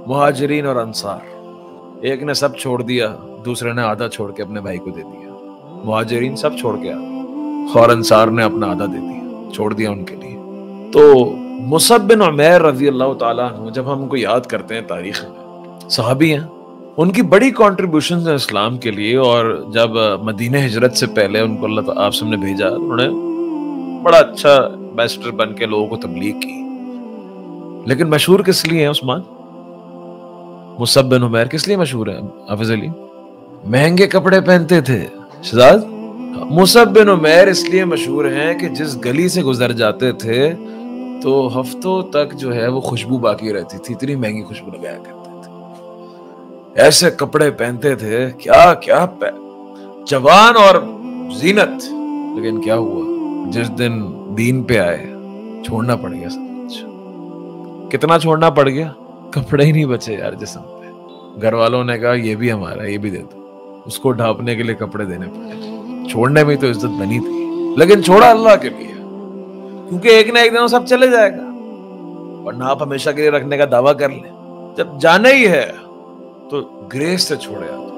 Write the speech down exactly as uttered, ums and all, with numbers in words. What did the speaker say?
मुहाजिरीन और अंसार, एक ने सब छोड़ दिया, दूसरे ने आधा छोड़ के अपने भाई को दे दिया। मुहाजिरीन सब छोड़ के आ और अंसार ने अपना आधा दे दिया, छोड़ दिया उनके लिए। तो मुसअब बिन उमैर रज़ी अल्लाह ताला अन्हु, जब हम उनको याद करते हैं तारीख में, सहाबी हैं, उनकी बड़ी कॉन्ट्रीब्यूशन है इस्लाम के लिए। और जब मदीने हिजरत से पहले उनको अल्लाह आप सबने भेजा, उन्होंने बड़ा अच्छा एम्बेसडर बन के लोगों को तबलीग की। लेकिन मशहूर किस लिए है उस्मान? मुसअब बिन उमैर किस लिए मशहूर है हाफिज अली? महंगे कपड़े पहनते थे शहजाद। मुसअब बिन उमैर इसलिए मशहूर हैं कि जिस गली से गुजर जाते थे तो हफ्तों तक जो है वो खुशबू बाकी रहती थी, इतनी महंगी खुशबू लगाया करते थे, ऐसे कपड़े पहनते थे, क्या क्या जवान और जीनत। लेकिन क्या हुआ, जिस दिन दीन पे आए छोड़ना पड़ गया सब कुछ। कितना छोड़ना पड़ गया? कपड़े ही नहीं बचे यार जिस्म पे। घर वालों ने कहा ये भी हमारा, ये भी दे दो, उसको ढांपने के लिए कपड़े देने पड़े। छोड़ने में तो इज्जत बनी थी, लेकिन छोड़ा अल्लाह के लिए, क्योंकि एक ना एक दिन सब चले जाएगा, वरना आप हमेशा के लिए रखने का दावा कर लें। जब जाना ही है तो ग्रेस से छोड़े आप।